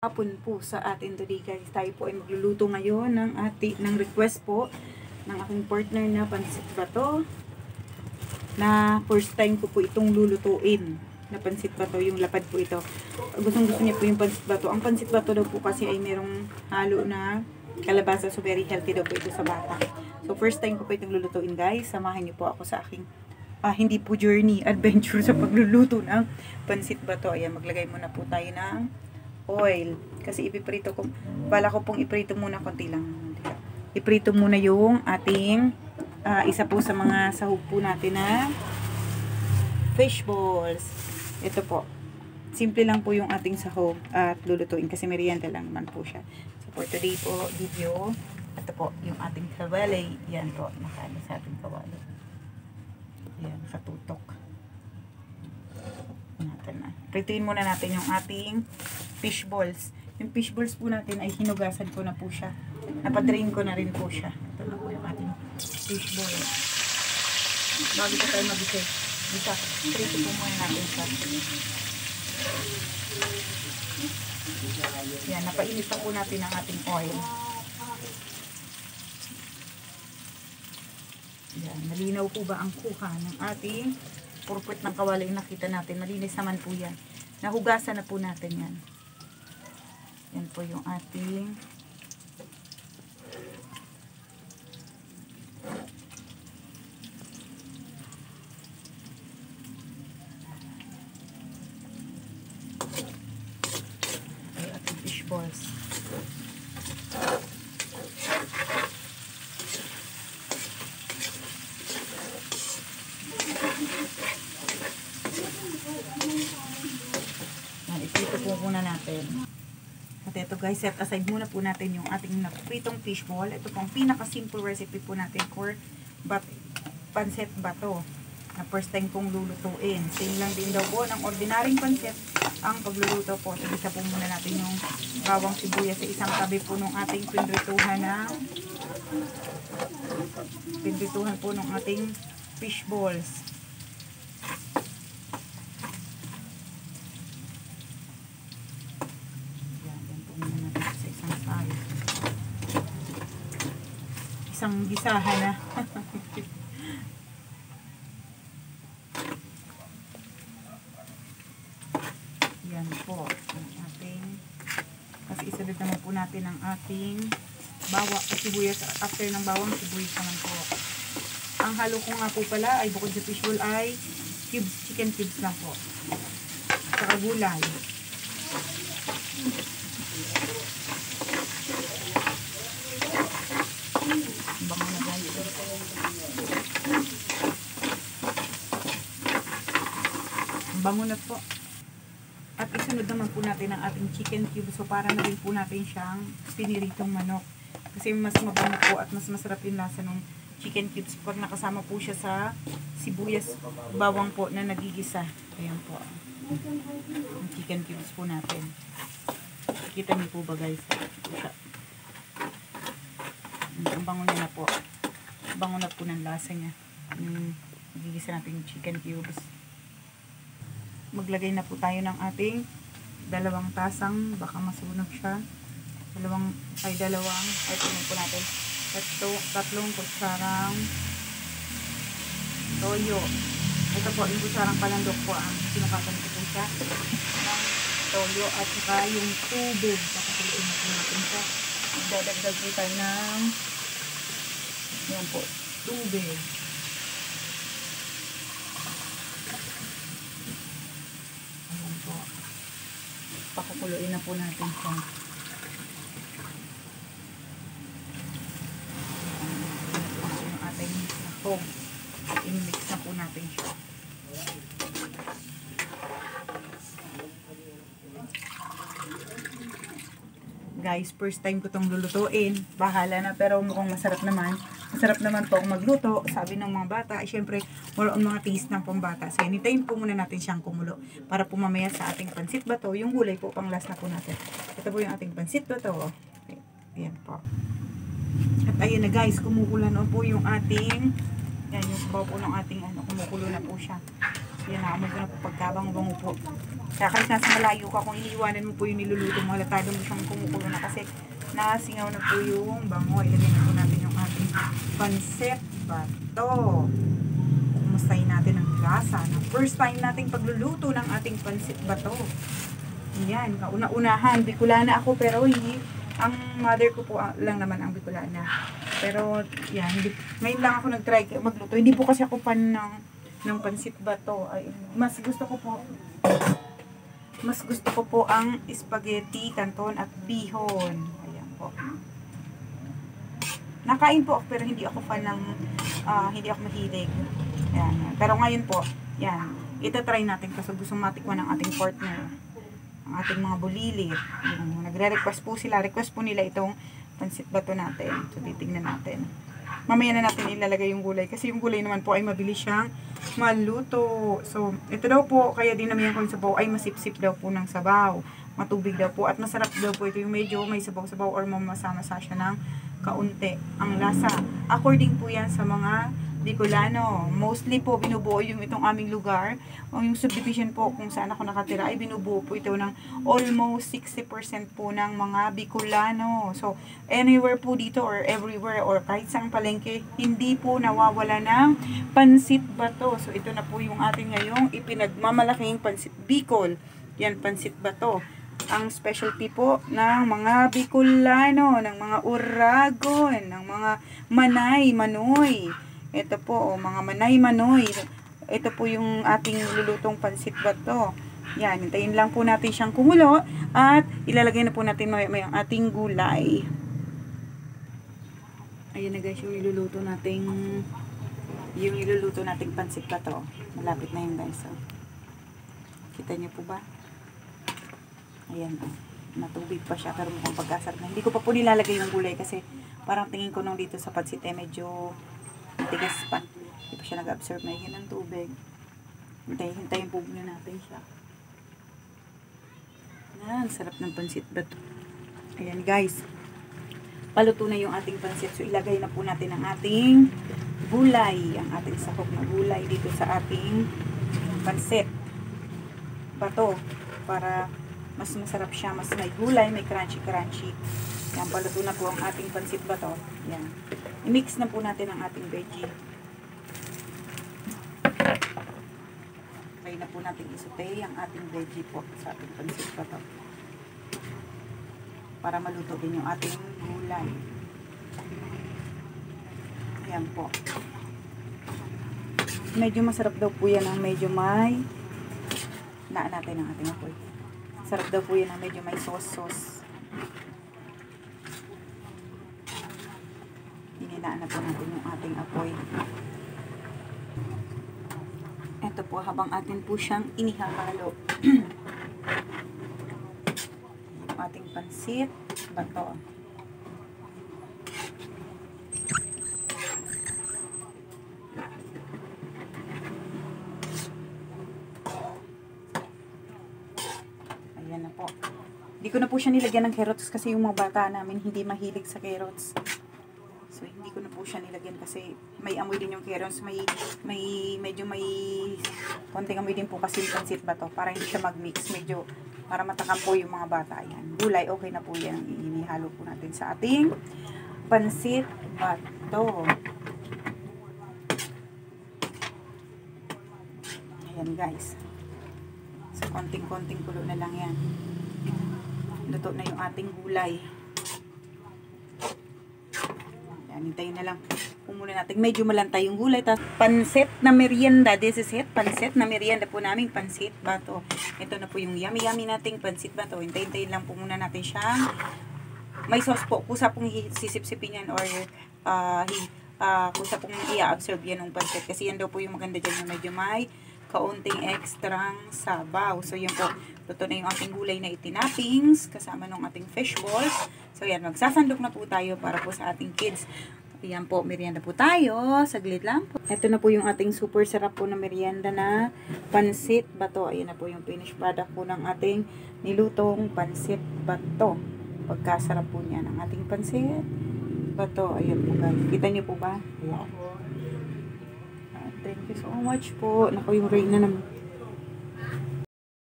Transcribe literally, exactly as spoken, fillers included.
Hapon po sa atin today guys. Tayo po ay magluluto ngayon ng ati ng request po ng aking partner na pansit bato. Na first time ko po itong lulutuin. Na pansit bato, yung lapad po ito. Gustong gusto niya po yung pansit bato. Ang pansit bato daw po kasi ay merong halo na kalabasa, so very healthy daw po ito sa bata. So first time ko po itong lulutuin guys. Samahan niyo po ako sa aking ah, hindi po journey, adventure sa pagluluto ng pansit bato. Ayan, maglagay muna po tayo ng oil. Kasi ipiprito ko, bala ko pong iprito muna konti lang. Iprito muna yung ating uh, isa po sa mga sahog po natin na fish balls. Ito po. Simple lang po yung ating sahog at lulutuin kasi merienda lang naman po siya. So for today po video, ito po yung ating kawali. Yan po, nakaano sa ating kawali. Yan, sa tutok. Natin na. Prituin muna natin yung ating fish balls. Yung fish balls po natin ay hinugasan ko na po siya. Napadrain ko na rin po siya. Ito na po yung ating fish balls. Bago ko tayo mag-isa. Isa, prito po muna natin siya. Yan, napainit na po natin ang ating oil. Yan, malinaw po ba ang kuha ng ating purpot ng kawali yung nakita natin. Malinis naman po yan. Nahugasan na po natin yan. Yan po yung ating ay ating fish balls. Yan, iprito po muna natin. At ito guys, set aside muna po natin yung ating napritong fish ball. Ito pong pinaka-simple recipe po natin for but, pansit bato. Na first time pong lulutuin. Same lang din daw po ng ordinaryong pansit ang pagluluto po. So, isa po muna natin yung bawang sibuyas sa isang tabi po ng ating pinrituhan na pinrituhan po ng ating fish balls. Isang gisahan na. Yan po ang ating, kasi isunod naman po natin ang ating bawang at sibuyas. After ng bawang, sibuyas naman po. Ang halo ko nga po pala ay bukod sa fish ball ay cubes, chicken cubes lang po. Saka gulay. Bango na guys. Bango na po. At isunod naman po natin ang ating chicken cubes. So para na rin po natin siyang piniritong manok. Kasi mas mabango po at mas masarap yung lasa ng chicken cubes pag nakasama po siya sa sibuyas bawang po na nagigisa. Ayan po. Ang chicken cubes po natin. Kita niyo po ba guys? Ang bango niya na po. Bango na po ng lasa niya. Yung nagigisa natin yung chicken cubes. Maglagay na po tayo ng ating dalawang tasang, baka masunog siya. Dalawang, ay dalawang, ay punin po natin. Tatlo, tatlong kutsarang toyo. Ito po, yung kutsarang palandok po ang sinukatan ko po siya. Ng toyo at saka yung tubig. Pakatuloyin na po natin siya. Magdadagdag po tayo ng yan po, tubig. Ayan po. Pakukuluin na po natin siya. Yung ating nakong. I-mix na po natin siya. Guys, first time ko itong lulutuin. Bahala na, pero mukhang masarap naman. Masarap naman po akong magluto. Sabi ng mga bata, ay syempre, more on mga taste ng pambata. So, anytime po muna natin siyang kumulo. Para po mamaya sa ating pansit bato, yung gulay po, pang last na po natin. Ito po yung ating pansit bato. Okay. Ayan po. At ayun na guys, kumukulo na po yung ating, yan yung sabaw po ng ating, ano, kumukulo na po siya. Yan, naamoy ko na po pagkabang-bango po. Kaya kahit nasa malayo ka, kung iniiwanan mo po yung niluluto mo, halatado mo siyang kumukulo na kasi nasingaw na po yung bango. Ilagay na po natin yung ating pancit bato. Kumustahin natin ang lasa ng first time nating pagluluto ng ating pancit bato. Yan, kauna-unahan, Bicolana ako pero hindi, ang mother ko po lang naman ang Bicolana. Pero yan, hindi, ngayon lang ako nag-try magluto. Hindi po kasi ako fan ng, ng pancit bato. Ay, mas gusto ko po, mas gusto ko po ang spaghetti, canton at bihon. Ayan po. Nakain po ako pero hindi ako fan ng, uh, hindi ako mahilig. Yan. Pero ngayon po, yan, ito-try natin kasi gusto matikman ng ating partner, ang ating mga bulilit. Yung nagre-request po sila, request po nila itong pancit bato natin. So, titignan natin. Mamaya na natin ilalagay yung gulay kasi yung gulay naman po ay mabilis siyang maluto. So, ito daw po, kaya din naman yung sabaw ay masipsip daw po ng sabaw. Matubig daw po at masarap daw po ito yung medyo may sabaw-sabaw or mamasa-masa siya ng kaunti ang lasa. According po yan sa mga Bicolano. Mostly po binubuo yung itong aming lugar o yung subdivision po kung saan ako nakatira ay binubuo po ito ng almost sixty percent po ng mga Bicolano. So, anywhere po dito or everywhere or kahit saan palengke, hindi po nawawala ng pancit bato. So, ito na po yung ating ngayong ipinagmamalaking pancit Bicol. Yan, pancit bato. Ang specialty po ng mga Bicolano, ng mga Uragon, ng mga Manay, Manoy. Ito po, oh, mga manay-manoy. Ito po yung ating lulutong pancit bato. Yan, hintayin lang po natin siyang kumulo at ilalagay na po natin may, may ang ating gulay. Ayan na guys, yung niluluto nating yung niluluto nating pancit bato. Malapit na yun guys. Oh. Kita niyo po ba? Ayan, oh. Natubig pa siya pero mukhang pagkasarap na. Hindi ko pa po nilalagay yung gulay kasi parang tingin ko nung dito sa pancit eh medyo tigas pa. Hindi pa siya nag-absorb na yun ng tubig. Hintayin, hintayin po muna natin siya. Yan, sarap ng pancit bato. Ayan guys. Paluto na yung ating pancit. So ilagay na po natin ang ating gulay. Ang ating sakop na gulay dito sa ating pancit bato. Para mas masarap siya. Mas may gulay, may crunchy-crunchy. Yan, paluto na po ang ating pancit bato. Yan. I-mix na po natin ang ating veggie. Try na po natin isutay ang ating veggie po sa ating pancit bato. Para maluto din yung ating gulay. Ayan po. Medyo masarap daw po yan ang medyo may naan natin ang ating apoy. Sarap daw po yan ang medyo may sauce-sauce. Hininaan na po natin yung ating apoy. Ito po habang atin po siyang inihahalo. Yung ating pancit bato. Ayan na po. Hindi ko na po siya nilagyan ng carrots kasi yung mga bata namin hindi mahilig sa carrots. So, hindi ko na po siya nilagyan kasi may amoy din yung carrots. May, may, medyo may konting amoy din po kasi yung pancit bato para hindi siya mag-mix. Medyo para matakam po yung mga bata. Ayan. Gulay, okay na po yan. Inihalo po natin sa ating pancit bato. Ayan guys. So, konting-konting kulo na lang yan. Luto na yung ating gulay. Yan, hintayin na lang. Pumula natin. Medyo malantay yung gulay. Tapos, pancit na merienda. This is it. Pancit na merienda po namin. Pancit bato. Ito na po yung yummy-yummy nating pancit bato. Hintayin-hintayin lang po muna natin siyang may sauce po. Kusa pong sisip-sipin yan or uh, uh, kusa pong i-absorb yan ng pancit. Kasi yan daw po yung maganda dyan. Medyo may kaunting extrang sabaw. So, yun po. Luto na yung ating gulay na itinapings kasama ng ating fish balls. So, yan. Magsasandok na po tayo para po sa ating kids. Ayan po, merienda po tayo. Saglit lang po. Ito na po yung ating super sarap po na merienda na pancit bato. Ayan na po yung finished product po ng ating nilutong pancit bato. Pagkasarap po niya ng ating pancit bato. Ayan po guys. Kita niyo po ba? Ayan. Thank you so much po. Naku, yung rain na naman.